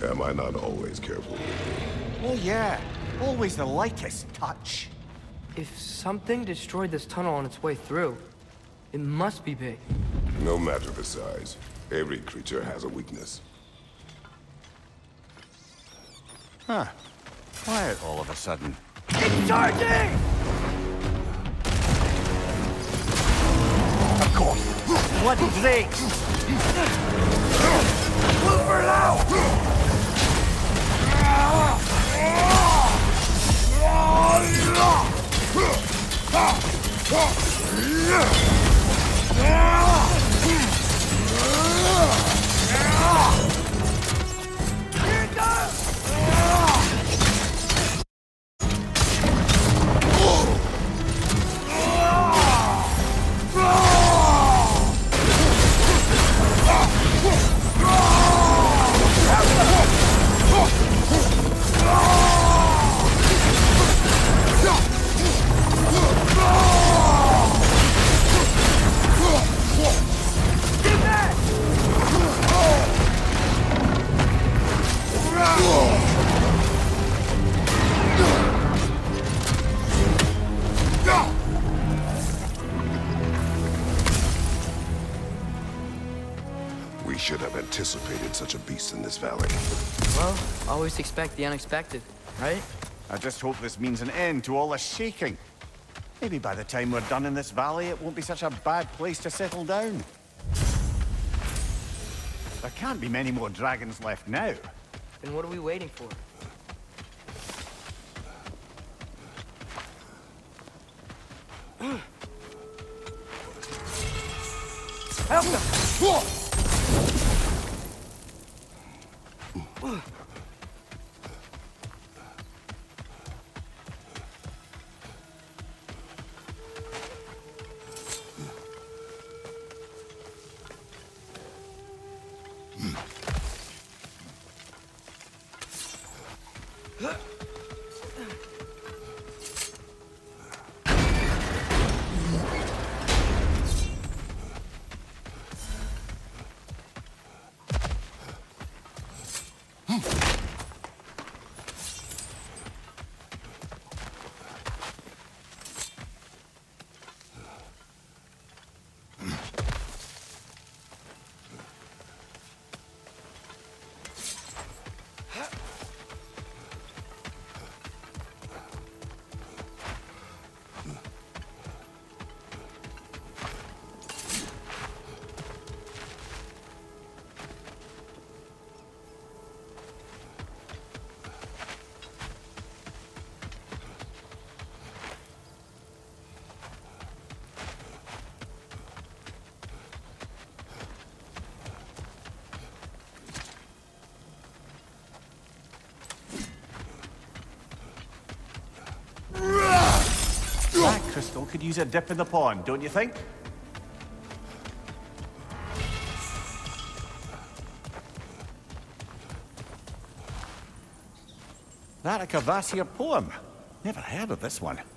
Am I not always careful? Oh yeah, always the lightest touch. If something destroyed this tunnel on its way through, it must be big. No matter the size, every creature has a weakness. Huh. Quiet all of a sudden. It's charging! Of course. Bloody Blades! Move for now! We should have anticipated such a beast in this valley. Well, always expect the unexpected, right? I just hope this means an end to all this shaking. Maybe by the time we're done in this valley, it won't be such a bad place to settle down. There can't be many more dragons left now. Then what are we waiting for? Help them! That crystal could use a dip in the pond, don't you think? That a Kvasir poem? Never heard of this one.